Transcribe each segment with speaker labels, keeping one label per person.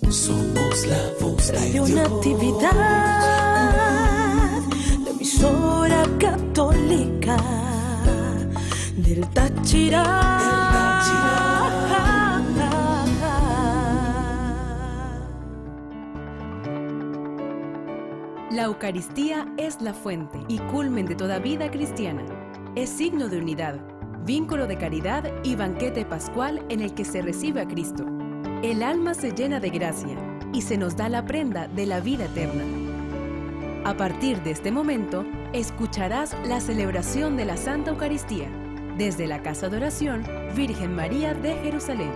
Speaker 1: Somos la voz de
Speaker 2: Radio
Speaker 1: Dios.
Speaker 2: Natividad, la emisora católica del Táchira.
Speaker 3: La Eucaristía es la fuente y culmen de toda vida cristiana. Es signo de unidad, vínculo de caridad y banquete pascual en el que se recibe a Cristo. El alma se llena de gracia y se nos da la prenda de la vida eterna. A partir de este momento, escucharás la celebración de la Santa Eucaristía desde la Casa de Oración Virgen María de Jerusalén.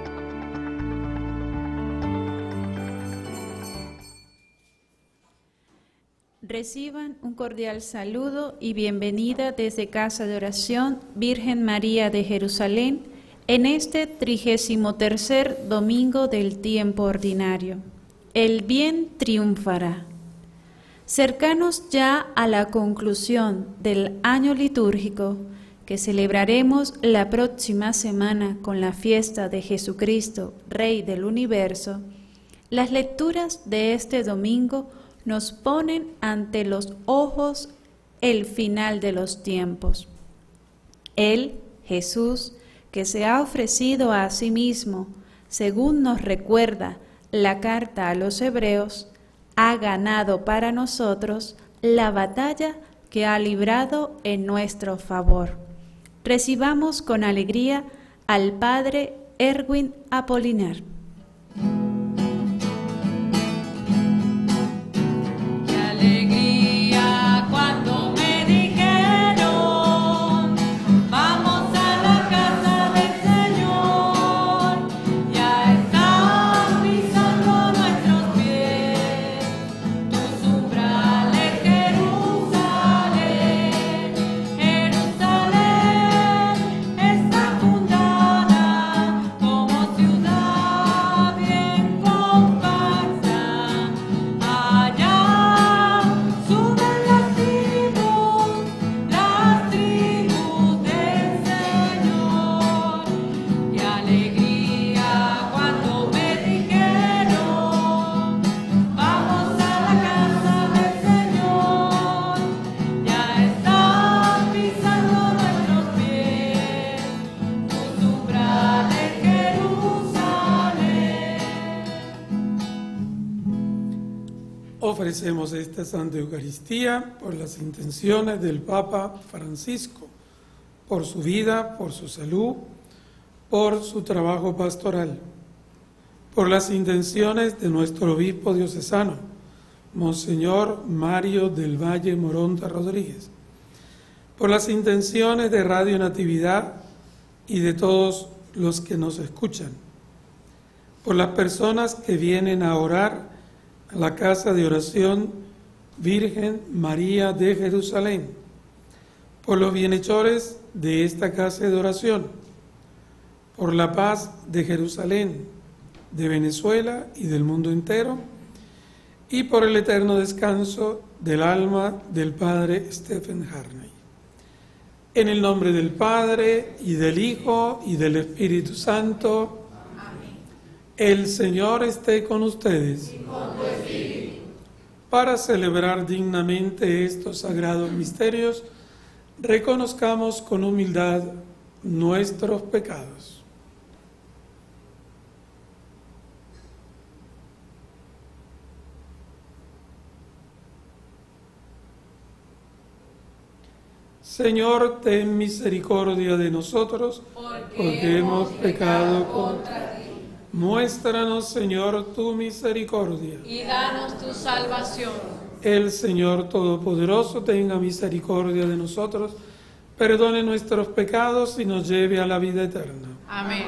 Speaker 4: Reciban un cordial saludo y bienvenida desde Casa de Oración Virgen María de Jerusalén en este 33º domingo del tiempo ordinario. El bien triunfará. Cercanos ya a la conclusión del año litúrgico, que celebraremos la próxima semana con la fiesta de Jesucristo, Rey del Universo, las lecturas de este domingo nos ponen ante los ojos el final de los tiempos. Él, Jesús, que se ha ofrecido a sí mismo, según nos recuerda la carta a los Hebreos, ha ganado para nosotros la batalla que ha librado en nuestro favor. Recibamos con alegría al Padre Erwin Apolinar.
Speaker 5: Ofrecemos esta Santa Eucaristía por las intenciones del Papa Francisco, por su vida, por su salud, por su trabajo pastoral, por las intenciones de nuestro obispo diocesano, Monseñor Mario del Valle Moronta Rodríguez, por las intenciones de Radio Natividad y de todos los que nos escuchan, por las personas que vienen a orar a la Casa de Oración Virgen María de Jerusalén, por los bienhechores de esta Casa de Oración, por la paz de Jerusalén, de Venezuela y del mundo entero, y por el eterno descanso del alma del Padre Stephen Harney. En el nombre del Padre, y del Hijo, y del Espíritu Santo. El Señor esté con ustedes. Y con tu espíritu. Para celebrar dignamente estos sagrados misterios, reconozcamos con humildad nuestros pecados. Señor, ten misericordia de nosotros, porque hemos pecado contra ti. Muéstranos, Señor, tu misericordia.
Speaker 6: Y danos tu salvación.
Speaker 5: El Señor Todopoderoso tenga misericordia de nosotros, perdone nuestros pecados y nos lleve a la vida eterna.
Speaker 6: Amén.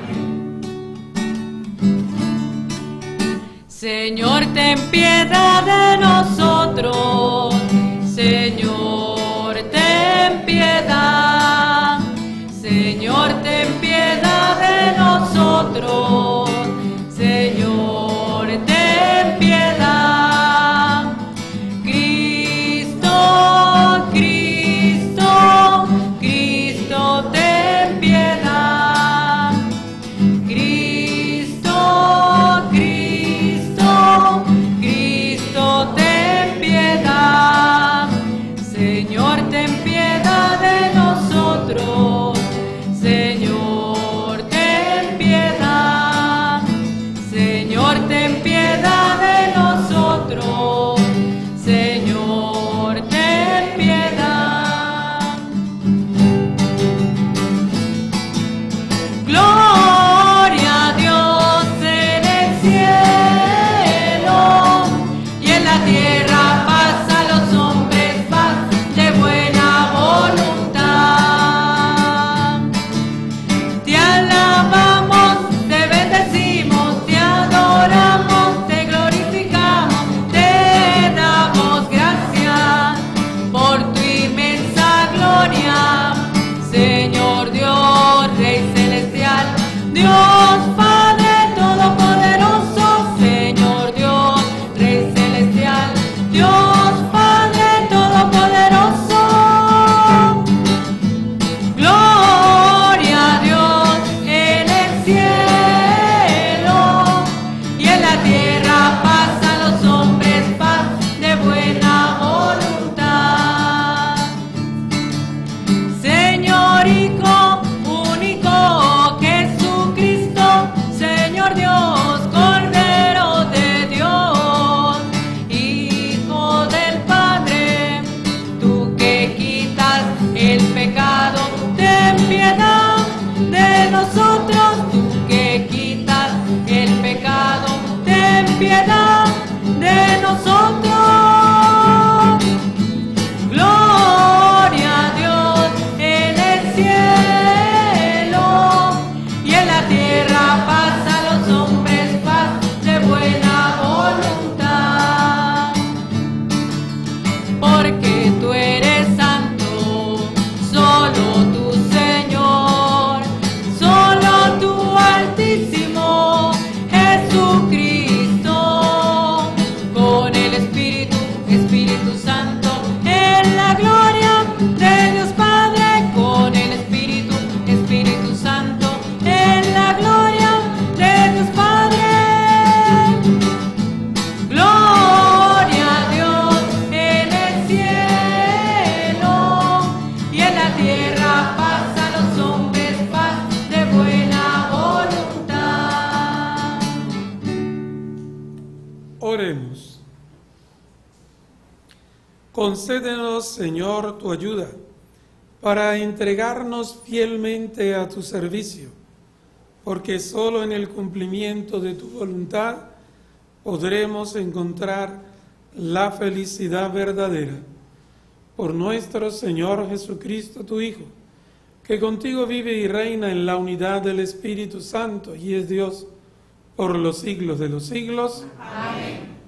Speaker 6: Señor, ten piedad de nosotros. Señor, ten piedad. Señor, ten piedad de nosotros. Señor, ten piedad. Cristo, Cristo, Cristo, ten piedad. Cristo, Cristo, piedad de nosotros. Gloria a Dios en el cielo y en la tierra paz a los hombres, paz de buena voluntad. Porque tú eres santo, solo tú, Señor, solo tú, Altísimo Jesucristo, con el Espíritu Santo, en la gloria de Dios Padre, con el Espíritu Santo, en la gloria de Dios Padre. Gloria a Dios en el cielo y en la tierra paz a los hombres, paz de buena voluntad.
Speaker 5: Oremos. Concédenos, Señor, tu ayuda para entregarnos fielmente a tu servicio, porque solo en el cumplimiento de tu voluntad podremos encontrar la felicidad verdadera. Por nuestro Señor Jesucristo, tu Hijo, que contigo vive y reina en la unidad del Espíritu Santo y es Dios por los siglos de los siglos.
Speaker 6: Amén.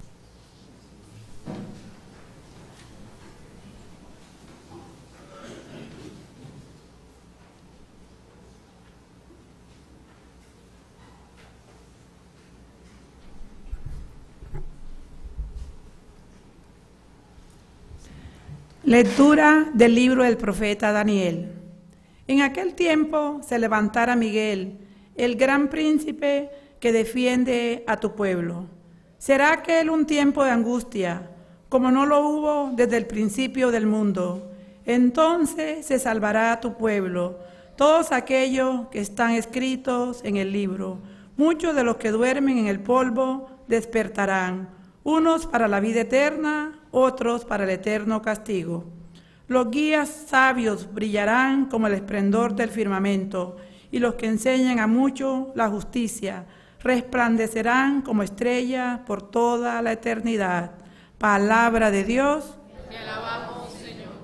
Speaker 7: Lectura del libro del profeta Daniel. En aquel tiempo se levantara Miguel, el gran príncipe que defiende a tu pueblo. Será aquel un tiempo de angustia, como no lo hubo desde el principio del mundo. Entonces se salvará a tu pueblo, todos aquellos que están escritos en el libro. Muchos de los que duermen en el polvo despertarán, unos para la vida eterna, otros para el eterno castigo. Los guías sabios brillarán como el esplendor del firmamento, y los que enseñan a muchos la justicia resplandecerán como estrellas por toda la eternidad. Palabra de Dios.
Speaker 6: Te alabamos, Señor.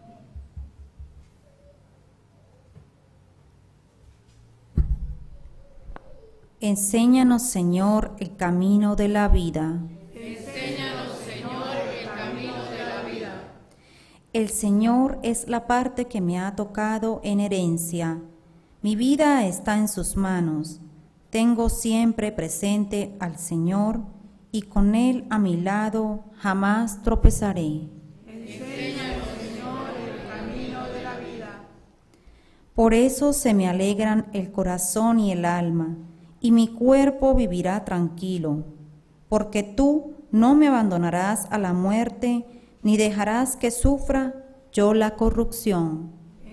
Speaker 8: Enséñanos, Señor, el camino de la vida.
Speaker 6: Enséñanos, Señor, el camino de la vida.
Speaker 8: El Señor es la parte que me ha tocado en herencia. Mi vida está en sus manos. Tengo siempre presente al Señor y con Él a mi lado jamás tropezaré.
Speaker 6: Enséñanos, Señor, el camino de la vida.
Speaker 8: Por eso se me alegran el corazón y el alma, y mi cuerpo vivirá tranquilo, porque tú no me abandonarás a la muerte, ni dejarás que sufra yo la corrupción.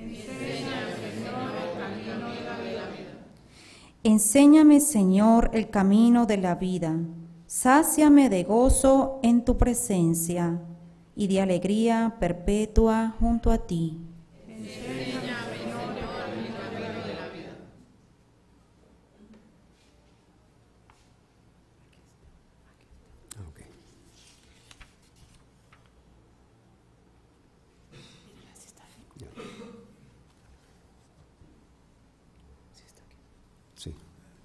Speaker 8: Enséñame, Señor, el camino de la vida. Sáciame de gozo en tu presencia y de alegría perpetua junto a ti.
Speaker 6: Enséñame, Señor, el camino de la vida.
Speaker 1: Okay. Sí.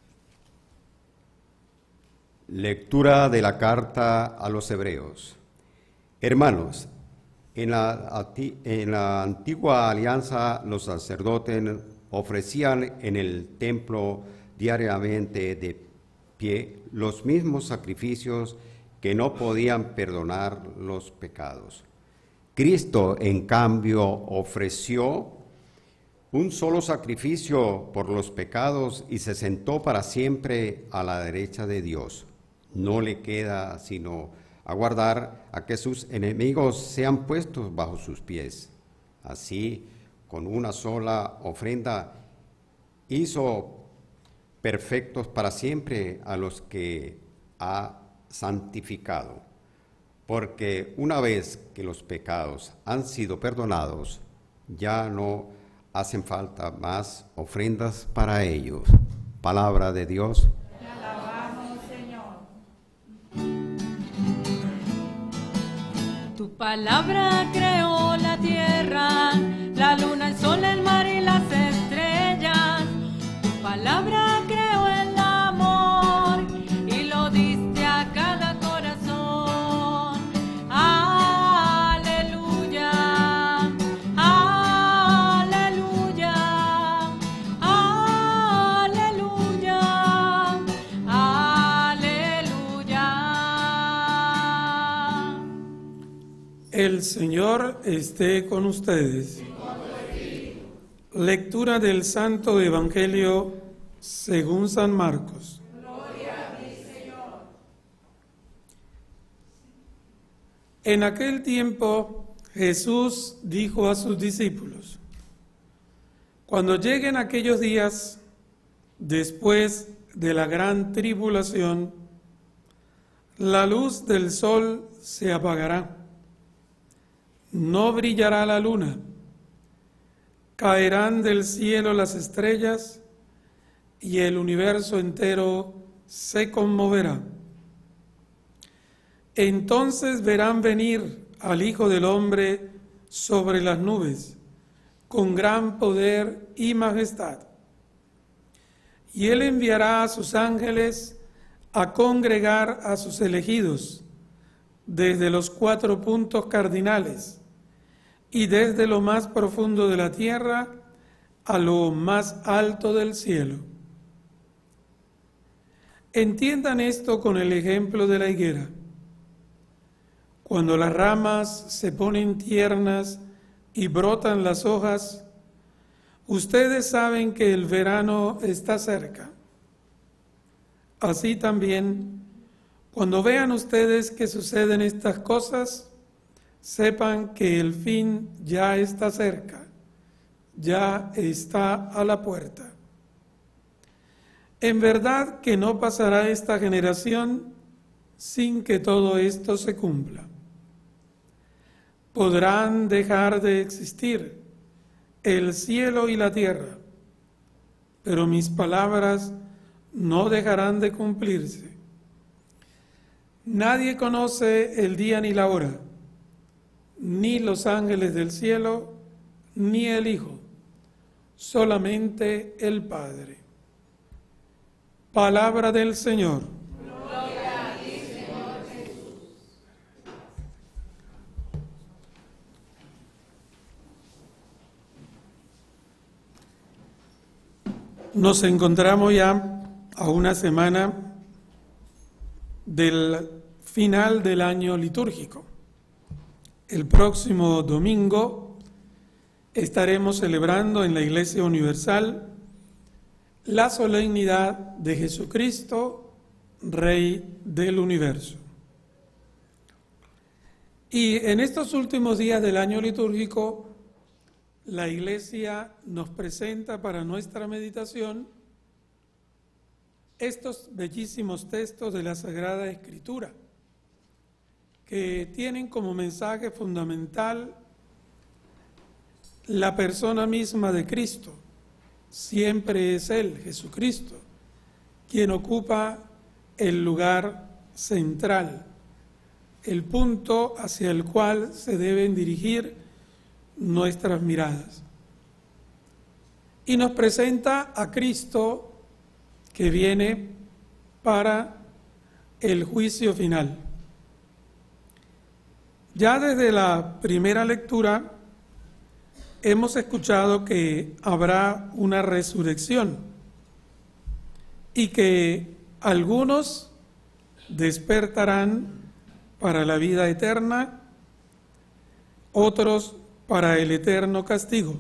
Speaker 1: Lectura de la carta a los Hebreos. Hermanos, en la antigua alianza los sacerdotes ofrecían en el templo diariamente de pie los mismos sacrificios que no podían perdonar los pecados. Cristo, en cambio, ofreció un solo sacrificio por los pecados y se sentó para siempre a la derecha de Dios. No le queda sino aguardar a que sus enemigos sean puestos bajo sus pies. Así, con una sola ofrenda, hizo perfectos para siempre a los que ha santificado. Porque una vez que los pecados han sido perdonados, ya no hacen falta más ofrendas para ellos. Palabra de Dios.
Speaker 7: Te alabamos, Señor.
Speaker 6: Tu palabra creó la tierra, la luna, el sol, el mar y las estrellas. Tu palabra creó el amor y lo diste a cada corazón. Aleluya, aleluya, aleluya, aleluya.
Speaker 5: El Señor esté con ustedes. Lectura del Santo Evangelio según San Marcos. Gloria a ti, Señor. En aquel tiempo Jesús dijo a sus discípulos: cuando lleguen aquellos días, después de la gran tribulación, la luz del sol se apagará. No brillará la luna, caerán del cielo las estrellas y el universo entero se conmoverá. Entonces verán venir al Hijo del Hombre sobre las nubes, con gran poder y majestad. Y Él enviará a sus ángeles a congregar a sus elegidos desde los 4 puntos cardinales y desde lo más profundo de la tierra a lo más alto del cielo. Entiendan esto con el ejemplo de la higuera. Cuando las ramas se ponen tiernas y brotan las hojas, ustedes saben que el verano está cerca. Así también, cuando vean ustedes que suceden estas cosas, sepan que el fin ya está cerca, ya está a la puerta. En verdad que no pasará esta generación sin que todo esto se cumpla. Podrán dejar de existir el cielo y la tierra, pero mis palabras no dejarán de cumplirse. Nadie conoce el día ni la hora, ni los ángeles del cielo, ni el Hijo, solamente el Padre. Palabra del Señor.
Speaker 6: Gloria a ti, Señor Jesús.
Speaker 5: Nos encontramos ya a una semana del final del año litúrgico. El próximo domingo estaremos celebrando en la Iglesia Universal la solemnidad de Jesucristo, Rey del Universo. Y en estos últimos días del año litúrgico, la Iglesia nos presenta para nuestra meditación estos bellísimos textos de la Sagrada Escritura, que tienen como mensaje fundamental la persona misma de Cristo. Siempre es Él, Jesucristo, quien ocupa el lugar central, el punto hacia el cual se deben dirigir nuestras miradas. Y nos presenta a Cristo que viene para el juicio final. Ya desde la primera lectura hemos escuchado que habrá una resurrección y que algunos despertarán para la vida eterna, otros para el eterno castigo.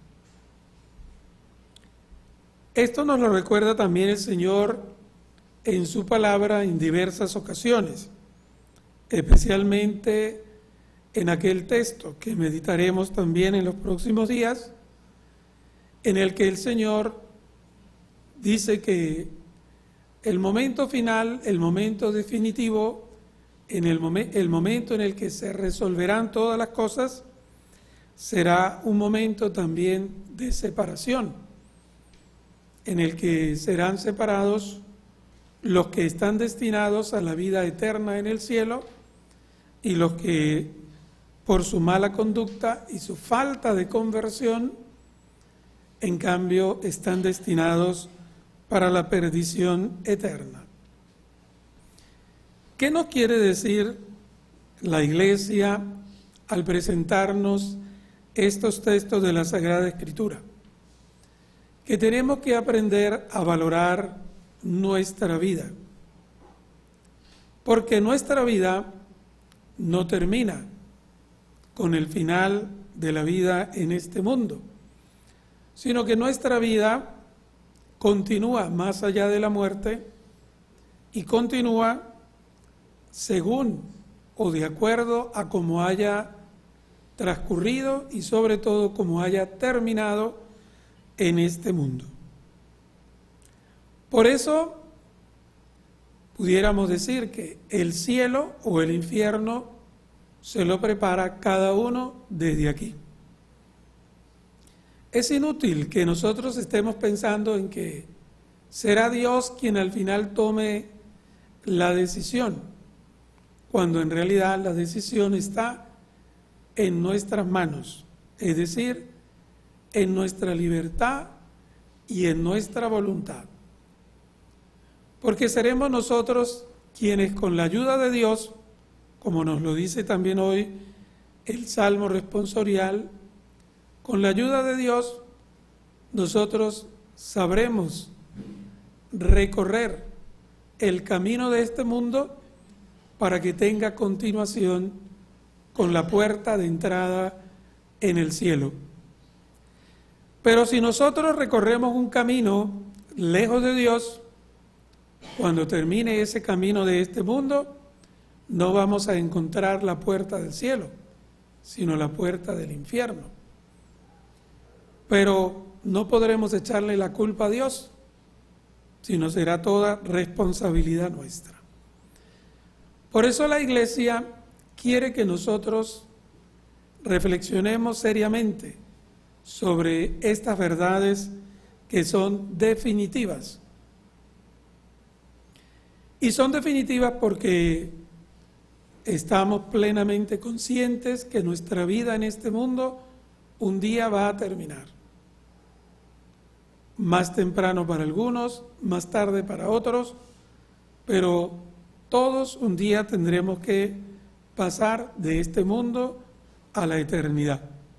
Speaker 5: Esto nos lo recuerda también el Señor en su palabra en diversas ocasiones, especialmente en aquel texto que meditaremos también en los próximos días, en el que el Señor dice que el momento final, el momento definitivo, el momento en el que se resolverán todas las cosas, será un momento también de separación, en el que serán separados los que están destinados a la vida eterna en el cielo y los que por su mala conducta y su falta de conversión, en cambio están destinados para la perdición eterna. ¿Qué nos quiere decir la Iglesia al presentarnos estos textos de la Sagrada Escritura? Que tenemos que aprender a valorar nuestra vida, porque nuestra vida no termina con el final de la vida en este mundo, sino que nuestra vida continúa más allá de la muerte y continúa según o de acuerdo a cómo haya transcurrido y sobre todo cómo haya terminado en este mundo. Por eso pudiéramos decir que el cielo o el infierno se lo prepara cada uno desde aquí. Es inútil que nosotros estemos pensando en que será Dios quien al final tome la decisión, cuando en realidad la decisión está en nuestras manos, es decir, en nuestra libertad y en nuestra voluntad. Porque seremos nosotros quienes con la ayuda de Dios, como nos lo dice también hoy el Salmo responsorial, con la ayuda de Dios nosotros sabremos recorrer el camino de este mundo para que tenga continuación con la puerta de entrada en el cielo. Pero si nosotros recorremos un camino lejos de Dios, cuando termine ese camino de este mundo, no vamos a encontrar la puerta del cielo, sino la puerta del infierno. Pero no podremos echarle la culpa a Dios, sino será toda responsabilidad nuestra. Por eso la Iglesia quiere que nosotros reflexionemos seriamente sobre estas verdades que son definitivas. Y son definitivas porque estamos plenamente conscientes que nuestra vida en este mundo un día va a terminar. Más temprano para algunos, más tarde para otros, pero todos un día tendremos que pasar de este mundo a la eternidad.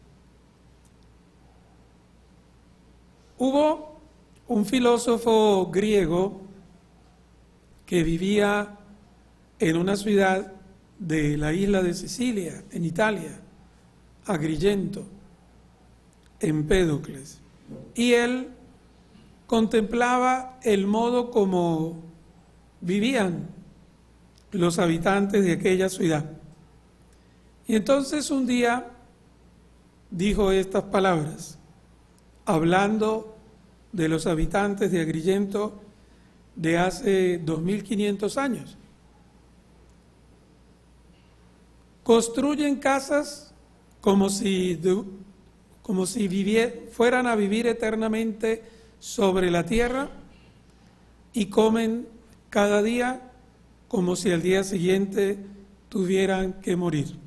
Speaker 5: Hubo un filósofo griego que vivía en una ciudad de la isla de Sicilia, en Italia, Agrigento, Empédocles, y él contemplaba el modo como vivían los habitantes de aquella ciudad. Y entonces un día dijo estas palabras, hablando de los habitantes de Agrigento de hace 2500 años. Construyen casas como si fueran a vivir eternamente sobre la tierra y comen cada día como si al día siguiente tuvieran que morir.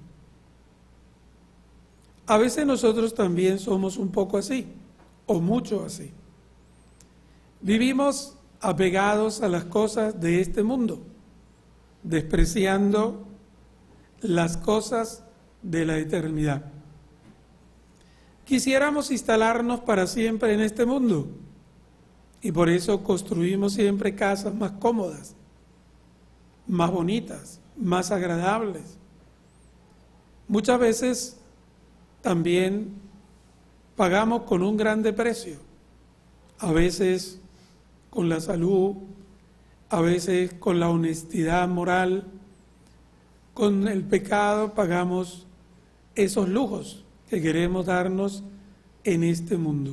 Speaker 5: A veces nosotros también somos un poco así, o mucho así. Vivimos apegados a las cosas de este mundo, despreciando las cosas de la eternidad. Quisiéramos instalarnos para siempre en este mundo y por eso construimos siempre casas más cómodas, más bonitas, más agradables. Muchas veces también pagamos con un grande precio, a veces con la salud, a veces con la honestidad moral, con el pecado pagamos esos lujos que queremos darnos en este mundo.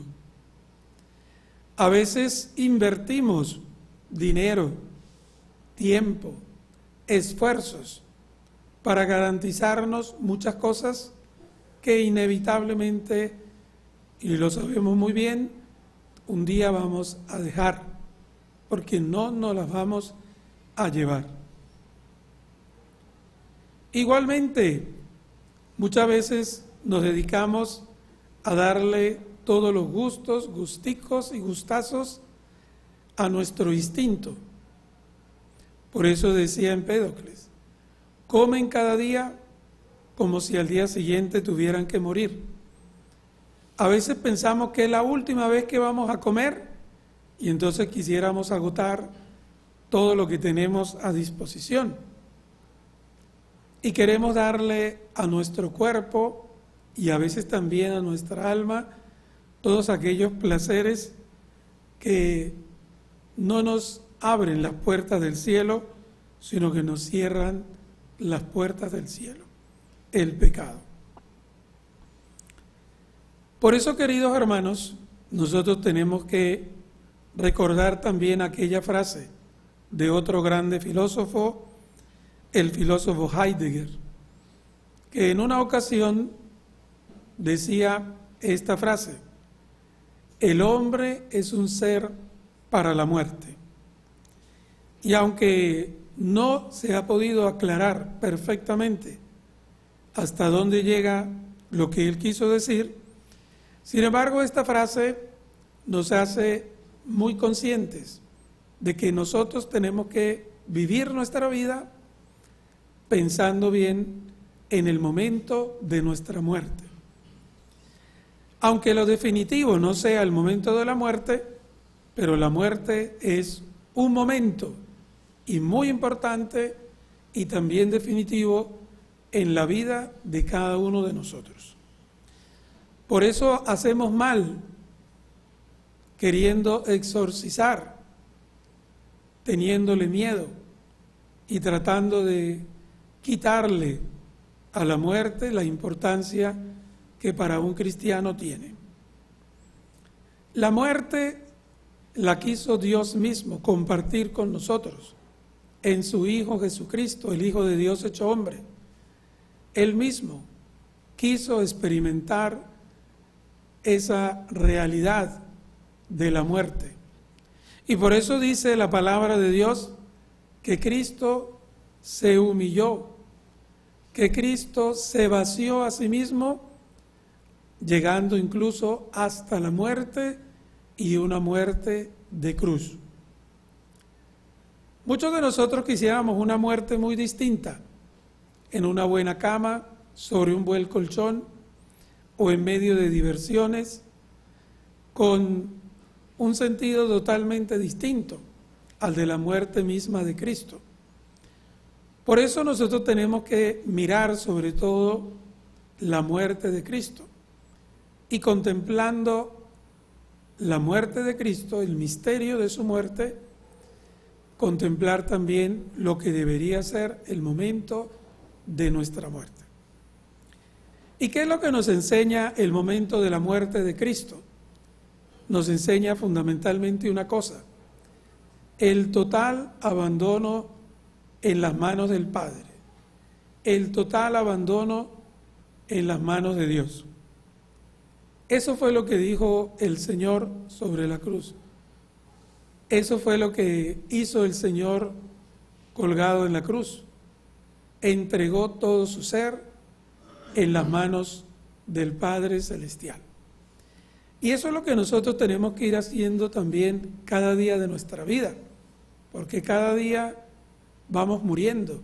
Speaker 5: A veces invertimos dinero, tiempo, esfuerzos para garantizarnos muchas cosas que inevitablemente, y lo sabemos muy bien, un día vamos a dejar, porque no nos las vamos a llevar. Igualmente, Muchas veces nos dedicamos a darle todos los gustos, gusticos y gustazos a nuestro instinto. Por eso decía Empédocles, comen cada día como si al día siguiente tuvieran que morir. A veces pensamos que es la última vez que vamos a comer y entonces quisiéramos agotar todo lo que tenemos a disposición. Y queremos darle a nuestro cuerpo y a veces también a nuestra alma todos aquellos placeres que no nos abren las puertas del cielo, sino que nos cierran las puertas del cielo, el pecado. Por eso, queridos hermanos, nosotros tenemos que recordar también aquella frase de otro grande filósofo, el filósofo Heidegger, que en una ocasión decía esta frase: el hombre es un ser para la muerte. Y aunque no se ha podido aclarar perfectamente hasta dónde llega lo que él quiso decir, sin embargo, esta frase nos hace muy conscientes de que nosotros tenemos que vivir nuestra vida pensando bien en el momento de nuestra muerte. Aunque lo definitivo no sea el momento de la muerte, pero la muerte es un momento y muy importante y también definitivo en la vida de cada uno de nosotros. Por eso hacemos mal queriendo exorcizar, teniéndole miedo y tratando de quitarle a la muerte la importancia que para un cristiano tiene. La muerte la quiso Dios mismo compartir con nosotros en su Hijo Jesucristo, el Hijo de Dios hecho hombre. Él mismo quiso experimentar esa realidad de la muerte. Y por eso dice la palabra de Dios que Cristo se humilló, que Cristo se vació a sí mismo, llegando incluso hasta la muerte y una muerte de cruz. Muchos de nosotros quisiéramos una muerte muy distinta, en una buena cama, sobre un buen colchón o en medio de diversiones, con un sentido totalmente distinto al de la muerte misma de Cristo. Por eso nosotros tenemos que mirar sobre todo la muerte de Cristo y contemplando la muerte de Cristo, el misterio de su muerte, contemplar también lo que debería ser el momento de nuestra muerte. ¿Y qué es lo que nos enseña el momento de la muerte de Cristo? Nos enseña fundamentalmente una cosa: el total abandono en las manos del Padre, el total abandono en las manos de Dios. Eso fue lo que dijo el Señor sobre la cruz. Eso fue lo que hizo el Señor colgado en la cruz. Entregó todo su ser en las manos del Padre Celestial. Y eso es lo que nosotros tenemos que ir haciendo también cada día de nuestra vida, porque cada día vamos muriendo,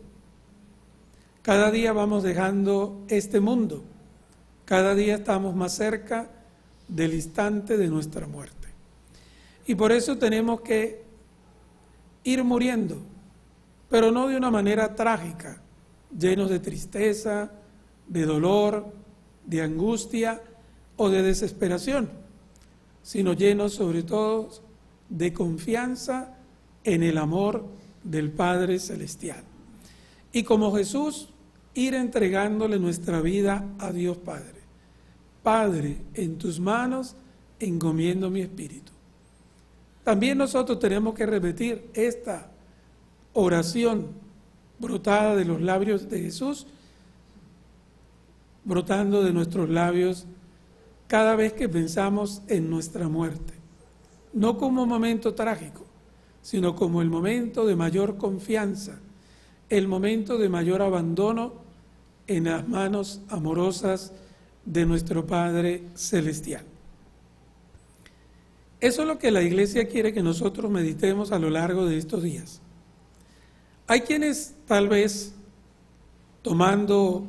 Speaker 5: cada día vamos dejando este mundo, cada día estamos más cerca del instante de nuestra muerte. Y por eso tenemos que ir muriendo, pero no de una manera trágica, llenos de tristeza, de dolor, de angustia o de desesperación, sino llenos sobre todo de confianza en el amor del Padre Celestial. Y como Jesús, ir entregándole nuestra vida a Dios Padre. Padre, en tus manos encomiendo mi espíritu. También nosotros tenemos que repetir esta oración brotada de los labios de Jesús, brotando de nuestros labios cada vez que pensamos en nuestra muerte, no como un momento trágico, sino como el momento de mayor confianza, el momento de mayor abandono en las manos amorosas de nuestro Padre Celestial. Eso es lo que la Iglesia quiere que nosotros meditemos a lo largo de estos días. Hay quienes tal vez, tomando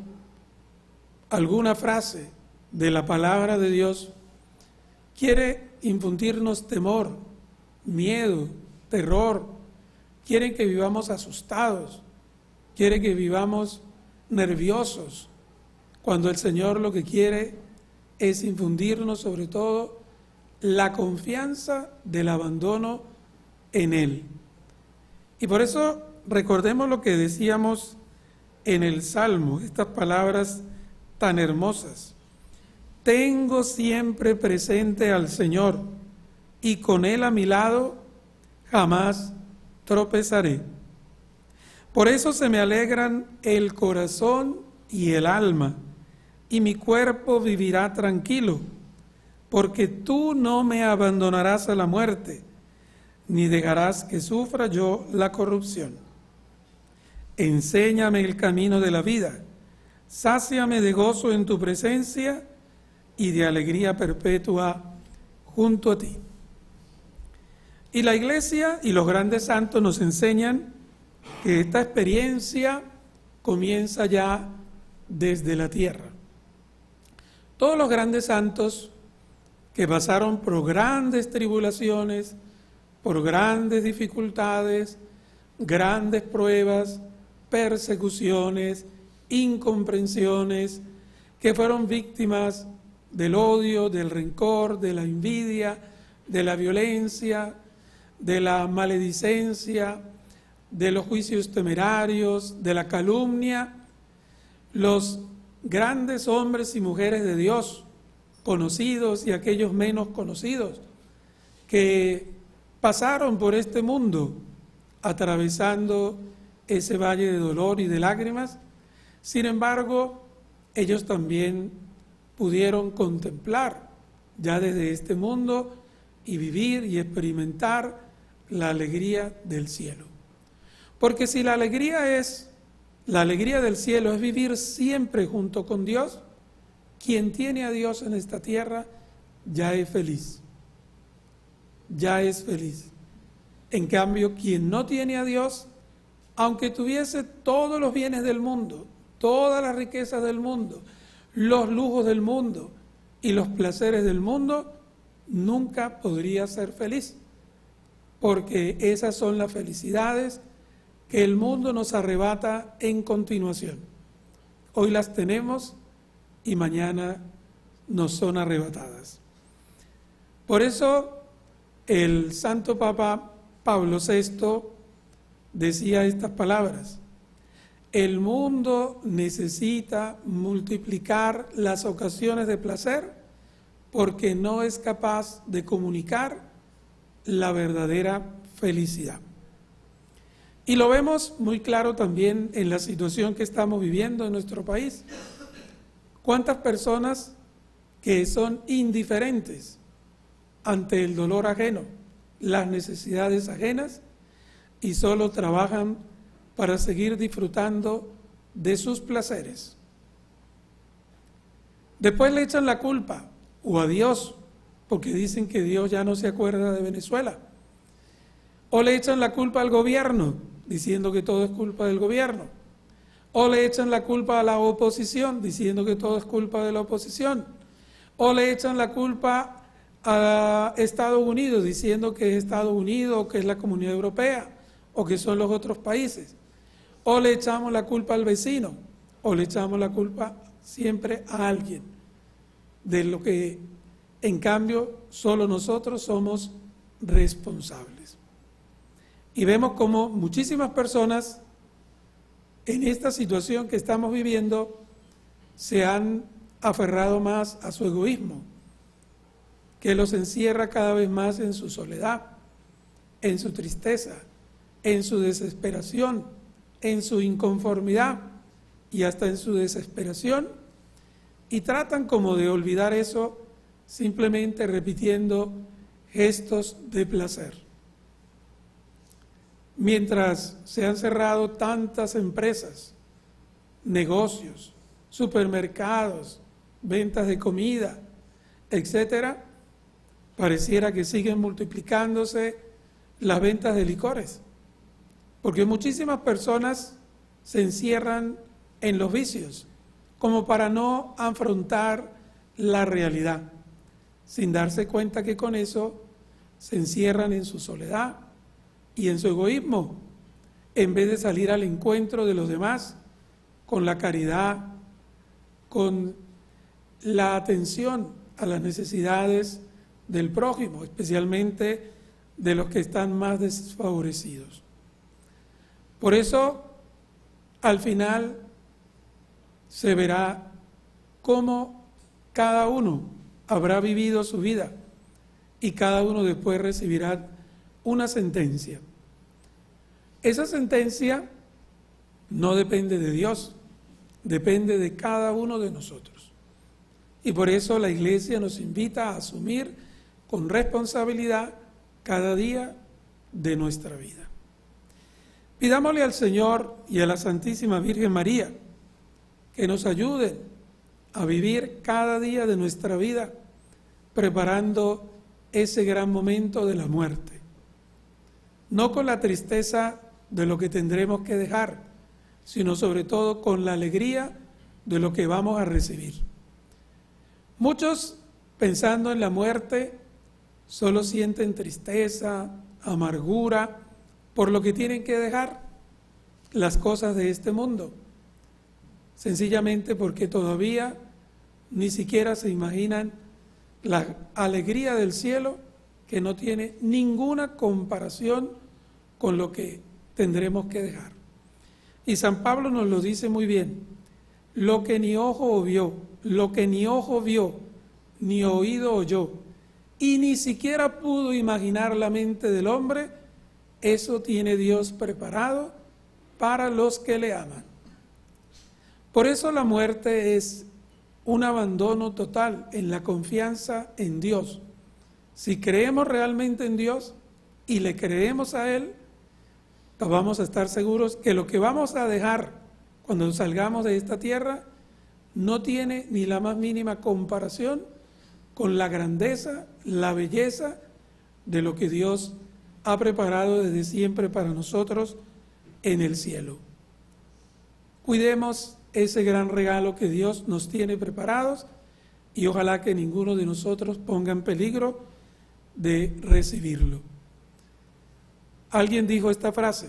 Speaker 5: alguna frase de la palabra de Dios, quiere infundirnos temor, miedo, terror, quieren que vivamos asustados, quieren que vivamos nerviosos, cuando el Señor lo que quiere es infundirnos sobre todo la confianza del abandono en Él. Y por eso recordemos lo que decíamos en el Salmo, estas palabras tan hermosas. Tengo siempre presente al Señor, y con Él a mi lado jamás tropezaré. Por eso se me alegran el corazón y el alma, y mi cuerpo vivirá tranquilo, porque tú no me abandonarás a la muerte, ni dejarás que sufra yo la corrupción. Enséñame el camino de la vida, sáciame de gozo en tu presencia y de alegría perpetua junto a ti. Y la Iglesia y los grandes santos nos enseñan que esta experiencia comienza ya desde la tierra. Todos los grandes santos que pasaron por grandes tribulaciones, por grandes dificultades, grandes pruebas, persecuciones, incomprensiones, que fueron víctimas del odio, del rencor, de la envidia, de la violencia, de la maledicencia, de los juicios temerarios, de la calumnia. Los grandes hombres y mujeres de Dios, conocidos y aquellos menos conocidos, que pasaron por este mundo atravesando ese valle de dolor y de lágrimas, sin embargo, ellos también pudieron contemplar ya desde este mundo y vivir y experimentar la alegría del cielo. Porque si la alegría del cielo es vivir siempre junto con Dios, quien tiene a Dios en esta tierra ya es feliz, ya es feliz. En cambio, quien no tiene a Dios, aunque tuviese todos los bienes del mundo, todas las riquezas del mundo, los lujos del mundo y los placeres del mundo, nunca podría ser feliz, porque esas son las felicidades que el mundo nos arrebata en continuación. Hoy las tenemos y mañana nos son arrebatadas. Por eso el Santo Papa Pablo VI decía estas palabras: el mundo necesita multiplicar las ocasiones de placer porque no es capaz de comunicar la verdadera felicidad. Y lo vemos muy claro también en la situación que estamos viviendo en nuestro país. ¿Cuántas personas que son indiferentes ante el dolor ajeno, las necesidades ajenas, y solo trabajan para seguir disfrutando de sus placeres? Después le echan la culpa o a Dios, porque dicen que Dios ya no se acuerda de Venezuela. O le echan la culpa al gobierno, diciendo que todo es culpa del gobierno. O le echan la culpa a la oposición, diciendo que todo es culpa de la oposición. O le echan la culpa a Estados Unidos, diciendo que es Estados Unidos, o que es la Comunidad Europea, o que son los otros países. O le echamos la culpa al vecino, o le echamos la culpa siempre a alguien, de lo que en cambio solo nosotros somos responsables. Y vemos como muchísimas personas en esta situación que estamos viviendo se han aferrado más a su egoísmo, que los encierra cada vez más en su soledad, en su tristeza, en su desesperación, en su inconformidad y hasta en su desesperación, y tratan como de olvidar eso simplemente repitiendo gestos de placer. Mientras se han cerrado tantas empresas, negocios, supermercados, ventas de comida, etcétera, pareciera que siguen multiplicándose las ventas de licores, porque muchísimas personas se encierran en los vicios como para no afrontar la realidad, sin darse cuenta que con eso se encierran en su soledad y en su egoísmo, en vez de salir al encuentro de los demás con la caridad, con la atención a las necesidades del prójimo, especialmente de los que están más desfavorecidos. Por eso, al final, se verá cómo cada uno habrá vivido su vida y cada uno después recibirá una sentencia. Esa sentencia no depende de Dios, depende de cada uno de nosotros. Y por eso la Iglesia nos invita a asumir con responsabilidad cada día de nuestra vida. Pidámosle al Señor y a la Santísima Virgen María que nos ayuden a vivir cada día de nuestra vida preparando ese gran momento de la muerte, no con la tristeza de lo que tendremos que dejar, sino sobre todo con la alegría de lo que vamos a recibir. Muchos, pensando en la muerte, solo sienten tristeza, amargura, por lo que tienen que dejar las cosas de este mundo, sencillamente porque todavía ni siquiera se imaginan la alegría del cielo, que no tiene ninguna comparación con lo que tendremos que dejar. Y San Pablo nos lo dice muy bien: lo que ni ojo vio, lo que ni ojo vio, ni oído oyó, y ni siquiera pudo imaginar la mente del hombre, eso tiene Dios preparado para los que le aman. Por eso la muerte es un abandono total en la confianza en Dios. Si creemos realmente en Dios y le creemos a Él, vamos a estar seguros que lo que vamos a dejar cuando salgamos de esta tierra no tiene ni la más mínima comparación con la grandeza, la belleza de lo que Dios ha preparado desde siempre para nosotros en el cielo. Cuidemos ese gran regalo que Dios nos tiene preparados y ojalá que ninguno de nosotros ponga en peligro de recibirlo. Alguien dijo esta frase: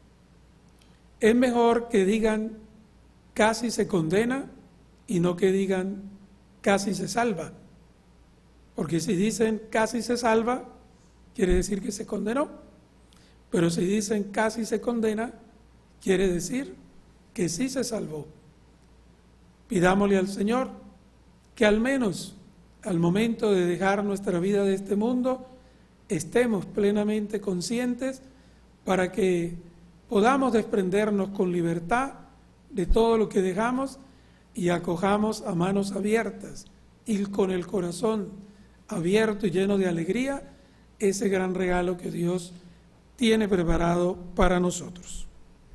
Speaker 5: es mejor que digan casi se condena y no que digan casi se salva, porque si dicen casi se salva, quiere decir que se condenó, pero si dicen casi se condena, quiere decir que sí se salvó. Pidámosle al Señor que al menos al momento de dejar nuestra vida de este mundo estemos plenamente conscientes para que podamos desprendernos con libertad de todo lo que dejamos y acojamos a manos abiertas y con el corazón abierto y lleno de alegría ese gran regalo que Dios tiene preparado para nosotros.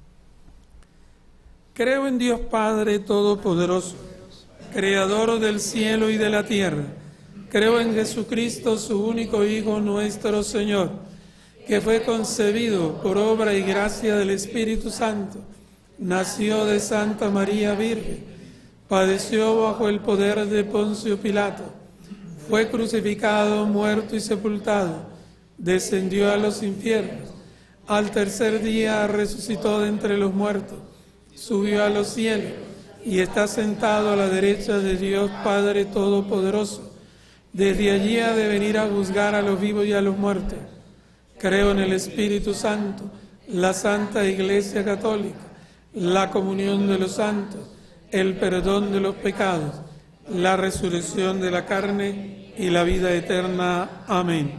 Speaker 5: Creo en Dios Padre Todopoderoso, Creador del cielo y de la tierra. Creo en Jesucristo, su único Hijo, nuestro Señor, que fue concebido por obra y gracia del Espíritu Santo, nació de Santa María Virgen, padeció bajo el poder de Poncio Pilato, fue crucificado, muerto y sepultado, descendió a los infiernos, al tercer día resucitó de entre los muertos, subió a los cielos y está sentado a la derecha de Dios Padre Todopoderoso. Desde allí ha de venir a juzgar a los vivos y a los muertos. Creo en el Espíritu Santo, la Santa Iglesia Católica, la comunión de los santos, el perdón de los pecados, la resurrección de la carne y la vida eterna. Amén.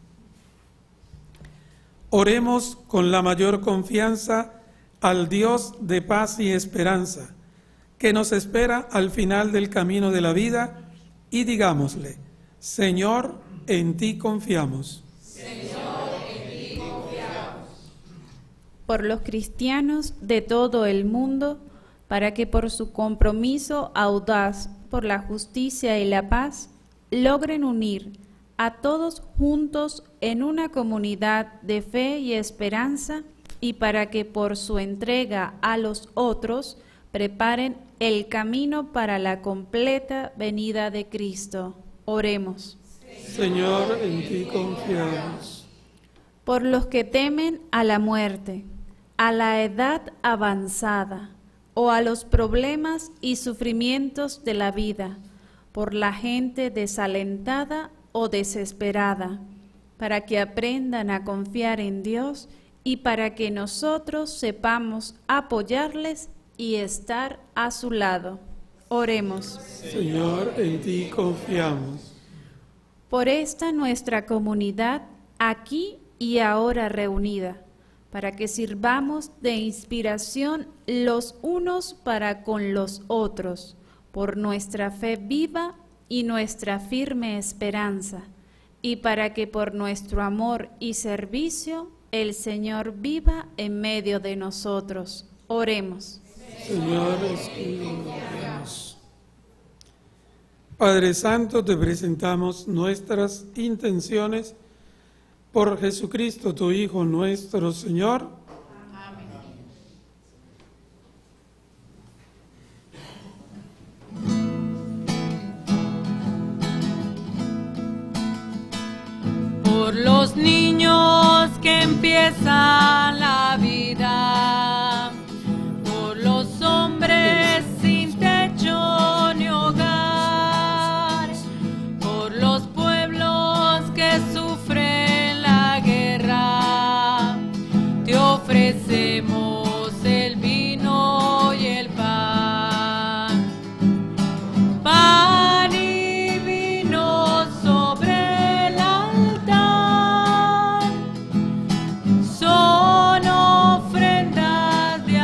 Speaker 5: Oremos con la mayor confianza al Dios de paz y esperanza, que nos espera al final del camino de la vida, y digámosle: Señor, en ti confiamos.
Speaker 6: Señor, en ti confiamos.
Speaker 4: Por los cristianos de todo el mundo, para que por su compromiso audaz por la justicia y la paz logren unir a todos juntos en una comunidad de fe y esperanza, y para que por su entrega a los otros preparen el camino para la completa venida de Cristo. Oremos.
Speaker 5: Señor, en ti confiamos.
Speaker 4: Por los que temen a la muerte, a la edad avanzada o a los problemas y sufrimientos de la vida, por la gente desalentada o desesperada, para que aprendan a confiar en Dios y para que nosotros sepamos apoyarles y estar a su lado. Oremos.
Speaker 5: Señor, en ti confiamos.
Speaker 4: Por esta nuestra comunidad, aquí y ahora reunida, para que sirvamos de inspiración los unos para con los otros, por nuestra fe viva y nuestra firme esperanza, y para que por nuestro amor y servicio el Señor viva en medio de nosotros. Oremos.
Speaker 5: Señor, escúchanos. Padre Santo, te presentamos nuestras intenciones por Jesucristo, tu Hijo, nuestro Señor.
Speaker 6: Amén. Por los niños que empiezan la vida, por los hombres sin techo ni hogar, por los pueblos que sufren la guerra, te ofrecemos el vino y el pan. Pan y vino sobre el altar son ofrendas de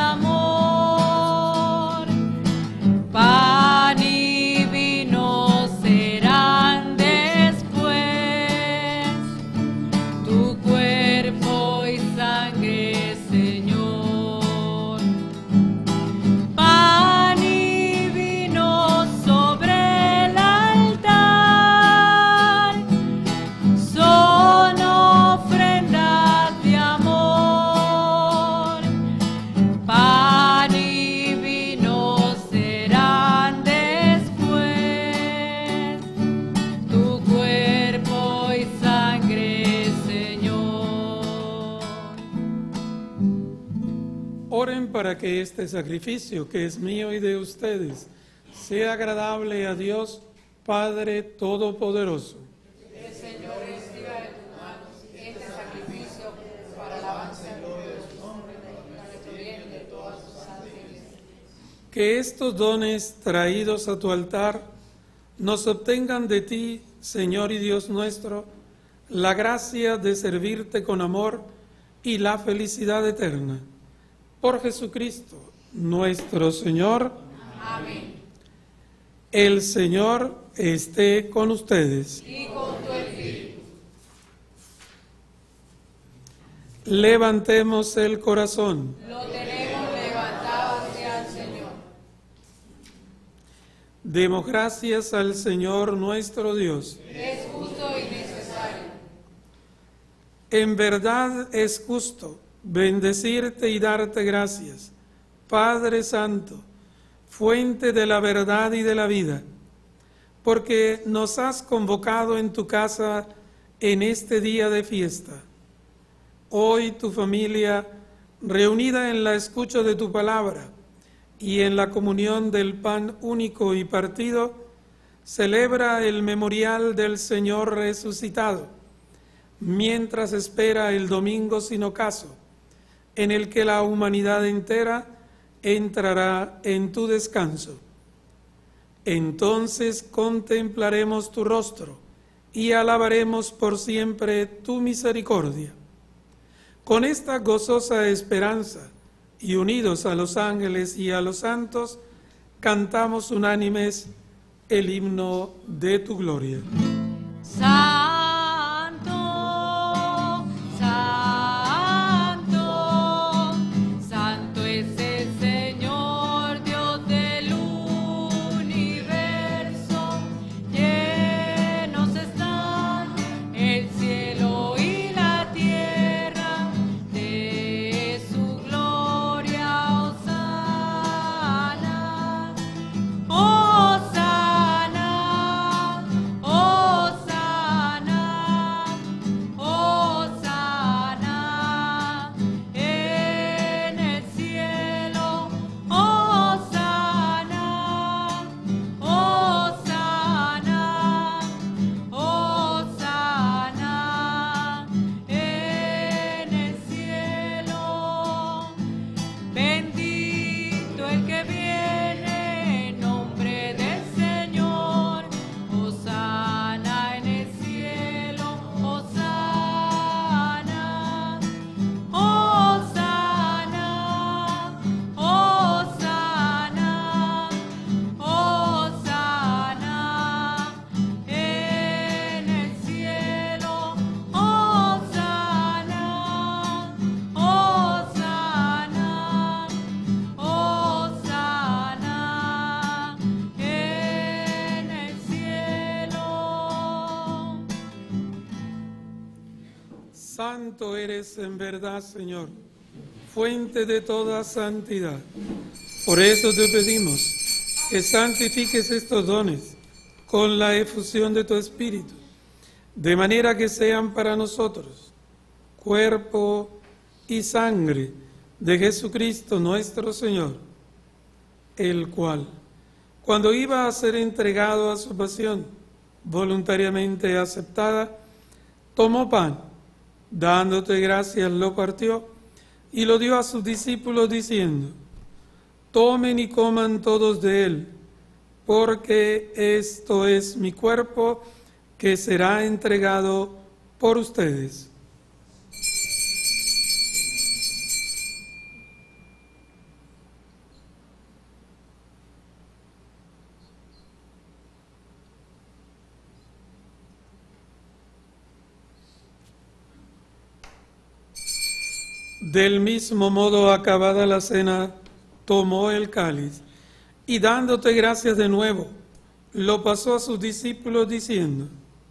Speaker 6: amor. Pan y vino serán después tu cuerpo y sangre, Señor. Pan y vino sobre el altar son ofrendas de amor. Pan y vino serán después tu cuerpo y sangre, Señor.
Speaker 5: Oren para que este sacrificio, que es mío y de ustedes, sea agradable a Dios, Padre Todopoderoso. Que estos dones traídos a tu altar nos obtengan de ti, Señor y Dios nuestro, la gracia de servirte con amor y la felicidad eterna. Por Jesucristo, nuestro Señor.
Speaker 6: Amén.
Speaker 5: El Señor esté con ustedes.
Speaker 6: Y con tu espíritu.
Speaker 5: Levantemos el corazón.
Speaker 6: Lo tenemos levantado hacia el Señor.
Speaker 5: Demos gracias al Señor nuestro Dios.
Speaker 6: Es justo y necesario.
Speaker 5: En verdad es justo bendecirte y darte gracias, Padre Santo, fuente de la verdad y de la vida, porque nos has convocado en tu casa en este día de fiesta. Hoy tu familia, reunida en la escucha de tu palabra y en la comunión del pan único y partido, celebra el memorial del Señor resucitado, mientras espera el domingo sin ocaso, en el que la humanidad entera entrará en tu descanso. Entonces contemplaremos tu rostro y alabaremos por siempre tu misericordia. Con esta gozosa esperanza y unidos a los ángeles y a los santos, cantamos unánimes el himno de tu gloria.
Speaker 6: Santo, santo, santo es el Señor Dios
Speaker 5: Santo eres en verdad, Señor, fuente de toda santidad. Por eso te pedimos que santifiques estos dones con la efusión de tu Espíritu, de manera que sean para nosotros cuerpo y sangre de Jesucristo nuestro Señor, el cual, cuando iba a ser entregado a su pasión voluntariamente aceptada, tomó pan, dándote gracias, lo partió y lo dio a sus discípulos diciendo: tomen y coman todos de él, porque esto es mi cuerpo que será entregado por ustedes. Del mismo modo, acabada la cena, tomó el cáliz y dándote gracias de nuevo, lo pasó a sus discípulos diciendo: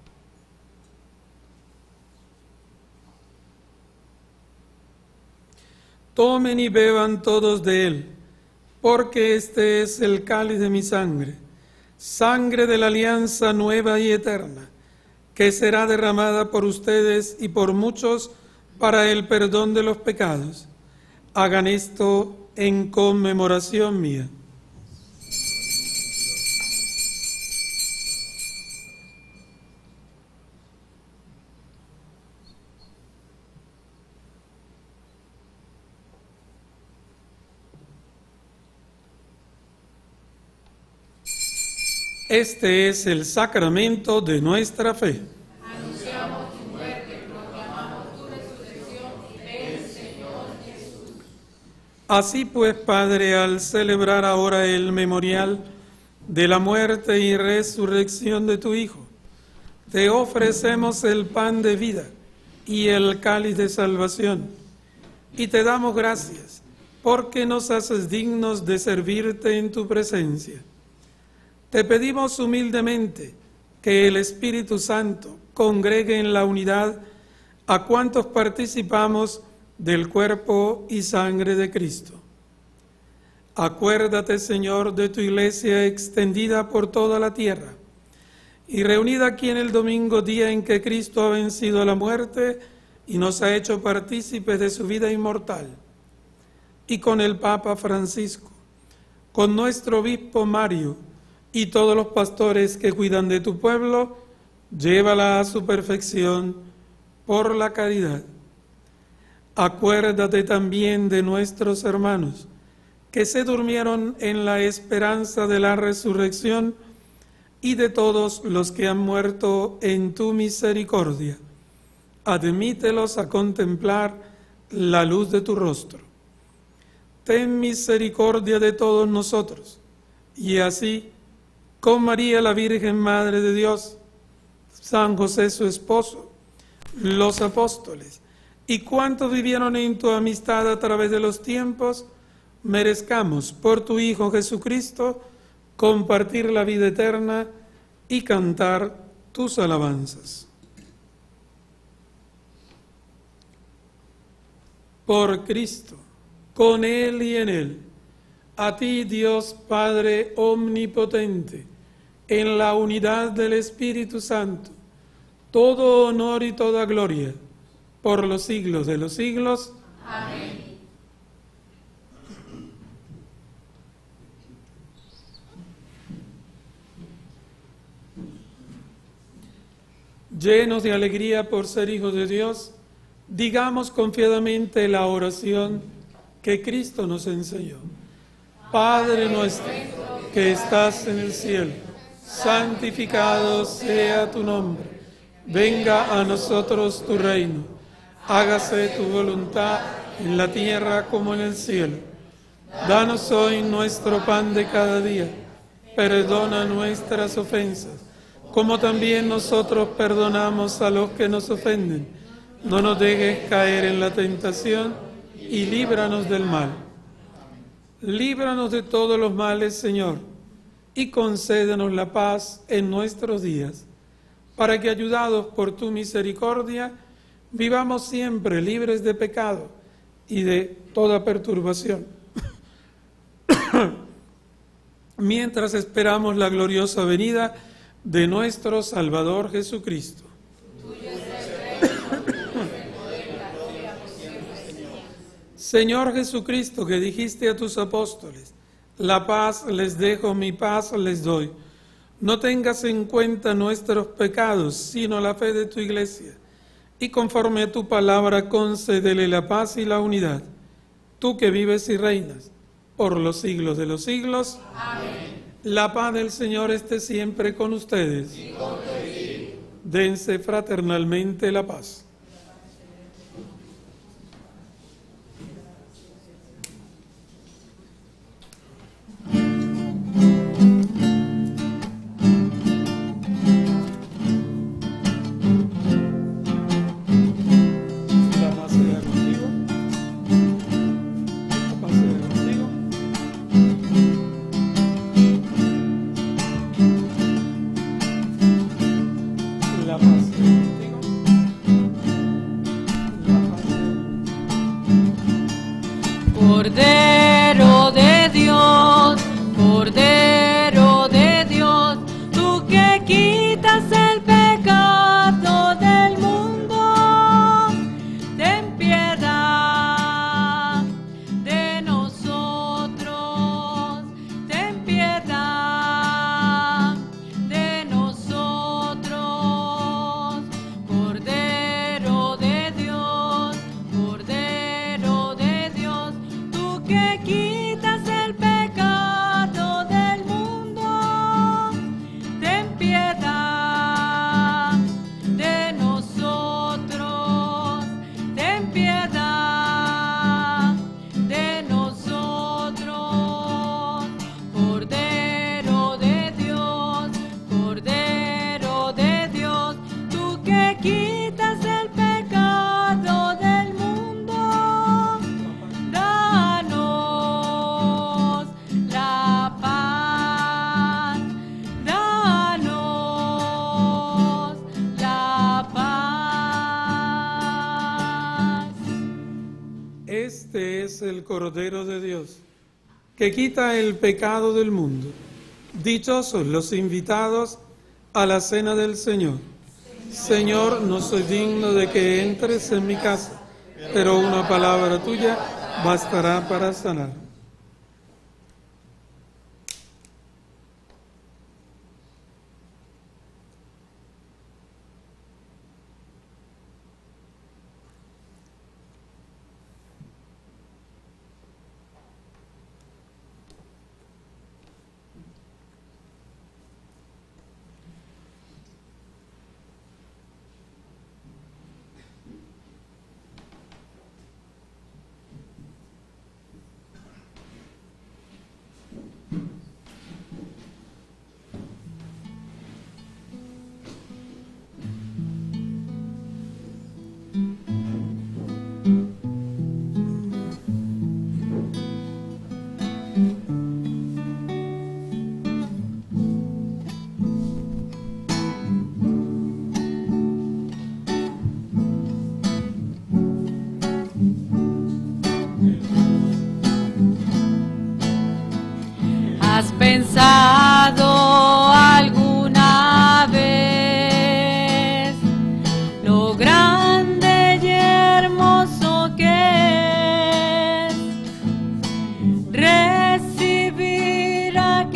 Speaker 5: tomen y beban todos de él, porque este es el cáliz de mi sangre, sangre de la alianza nueva y eterna, que será derramada por ustedes y por muchos para el perdón de los pecados. Hagan esto en conmemoración mía. Este es el sacramento de nuestra fe.
Speaker 9: Anunciamos tu muerte, proclamamos tu resurrección y ven, Señor Jesús.
Speaker 5: Así pues, Padre, al celebrar ahora el memorial de la muerte y resurrección de tu Hijo, te ofrecemos el pan de vida y el cáliz de salvación, y te damos gracias porque nos haces dignos de servirte en tu presencia. Te pedimos humildemente que el Espíritu Santo congregue en la unidad a cuantos participamos del cuerpo y sangre de Cristo. Acuérdate, Señor, de tu iglesia extendida por toda la tierra y reunida aquí en el domingo, día en que Cristo ha vencido a la muerte y nos ha hecho partícipes de su vida inmortal. Y con el Papa Francisco, con nuestro obispo Mario, y todos los pastores que cuidan de tu pueblo, llévala a su perfección por la caridad. Acuérdate también de nuestros hermanos que se durmieron en la esperanza de la resurrección y de todos los que han muerto en tu misericordia. Admítelos a contemplar la luz de tu rostro. Ten misericordia de todos nosotros, y así, con María la Virgen Madre de Dios, San José su esposo, los apóstoles y cuantos vivieron en tu amistad a través de los tiempos, merezcamos por tu Hijo Jesucristo compartir la vida eterna y cantar tus alabanzas. Por Cristo, con Él y en Él, a ti, Dios Padre omnipotente, en la unidad del Espíritu Santo, todo honor y toda gloria, por los siglos de los siglos.
Speaker 9: Amén.
Speaker 5: Llenos de alegría por ser hijos de Dios, digamos confiadamente la oración que Cristo nos enseñó. Padre nuestro, que estás en el cielo, santificado sea tu nombre. Venga a nosotros tu reino. Hágase tu voluntad en la tierra como en el cielo. Danos hoy nuestro pan de cada día. Perdona nuestras ofensas, como también nosotros perdonamos a los que nos ofenden. No nos dejes caer en la tentación y líbranos del mal. Líbranos de todos los males, Señor, y concédenos la paz en nuestros días, para que, ayudados por tu misericordia, vivamos siempre libres de pecado y de toda perturbación, mientras esperamos la gloriosa venida de nuestro Salvador Jesucristo. Señor Jesucristo, que dijiste a tus apóstoles, la paz les dejo, mi paz les doy. No tengas en cuenta nuestros pecados, sino la fe de tu iglesia. Y conforme a tu palabra, concédele la paz y la unidad. Tú que vives y reinas por los siglos de los siglos. Amén. La paz del Señor esté siempre con ustedes. Y con tu espíritu. Dense fraternalmente la paz.
Speaker 6: Cordero de Dios, Cordero de Dios, tú que quitas el pecado del mundo, ten piedad de nosotros, ten piedad de nosotros. Cordero de Dios, Cordero de Dios, que quitas el pecado del mundo, ten piedad de nosotros, ten piedad de nosotros. Cordero de Dios, Cordero de Dios, tú que quitas el pecado del mundo, danos la paz, danos la paz.
Speaker 5: Este es el Cordero de Dios, que quita el pecado del mundo. Dichosos los invitados a la cena del Señor. Señor, no soy digno de que entres en mi casa, pero una palabra tuya bastará para sanar.
Speaker 6: ¿Has pensado alguna vez lo grande y hermoso que es recibir a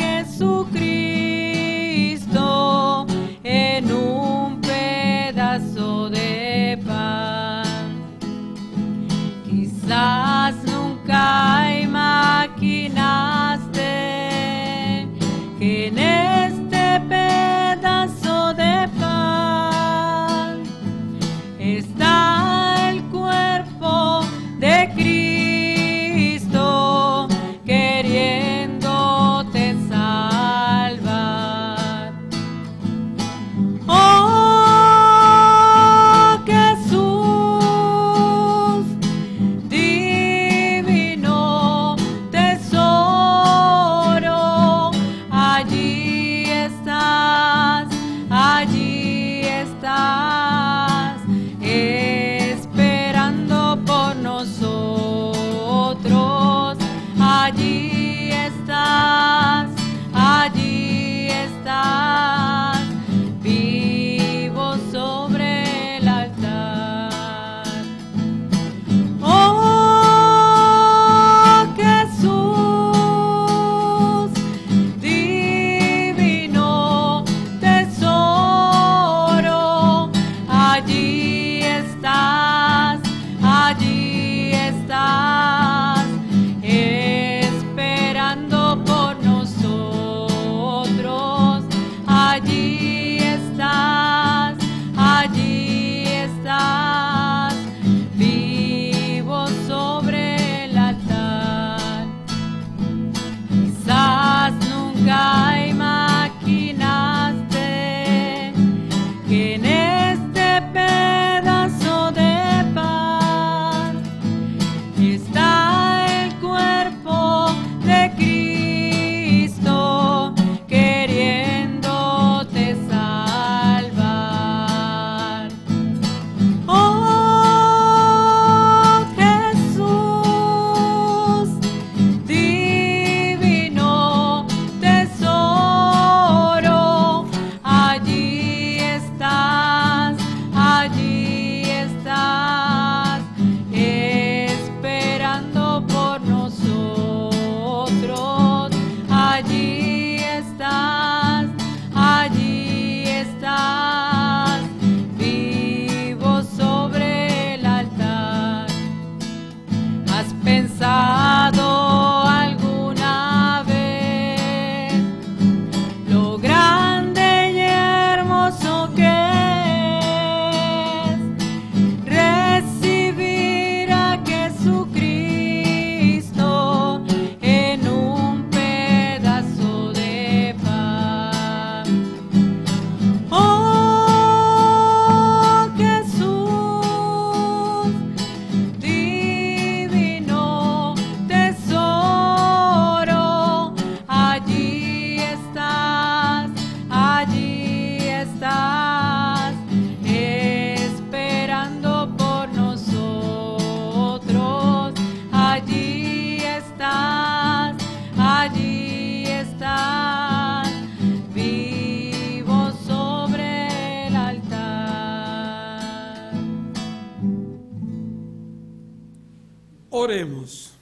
Speaker 6: Jesucristo en un pedazo de pan? Quizás nunca imaginaste allí estás, allí estás, vivo sobre el altar. Quizás nunca imaginaste que en este pedazo de pan está el cuerpo de Cristo queriéndote salvar. Oh Jesús, divino tesoro, allí estás, esperando por nosotros. Allí estás, vivo sobre el altar. ¿Has pensado alguna vez lo grande y hermoso que es recibir a Jesucristo en un pedazo de pan? Oh Jesús, divino tesoro, allí estás, esperando por nosotros. Allí estás, vivo sobre el altar.
Speaker 5: Oremos.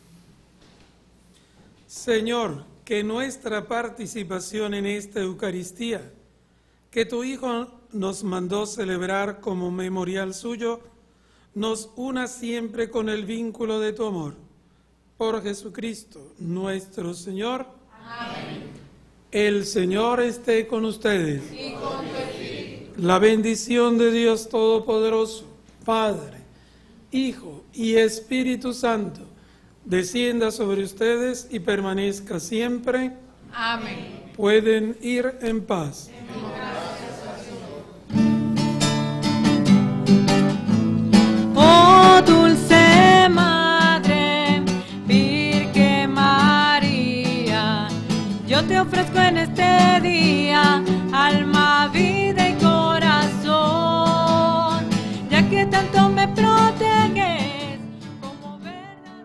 Speaker 5: Señor, que nuestra participación en esta Eucaristía, que tu Hijo nos mandó celebrar como memorial suyo, nos una siempre con el vínculo de tu amor. Por Jesucristo, nuestro Señor.
Speaker 9: Amén.
Speaker 5: El Señor esté con ustedes.
Speaker 9: Y con tu espíritu.
Speaker 5: La bendición de Dios Todopoderoso, Padre, Hijo y Espíritu Santo, descienda sobre ustedes y permanezca siempre.
Speaker 9: Amén.
Speaker 5: Pueden ir en paz.
Speaker 6: Oh dulce Madre, Virgen María, yo te ofrezco en este día alma, vida y corazón, ya que tanto me proteges como verdadera.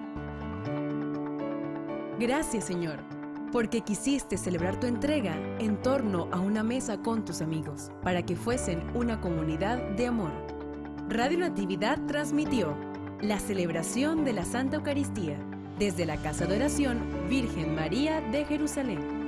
Speaker 3: Gracias, Señor, porque quisiste celebrar tu entrega en torno a una mesa con tus amigos, para que fuesen una comunidad de amor. Radio Natividad transmitió la celebración de la Santa Eucaristía desde la Casa de Oración Virgen María de Jerusalén.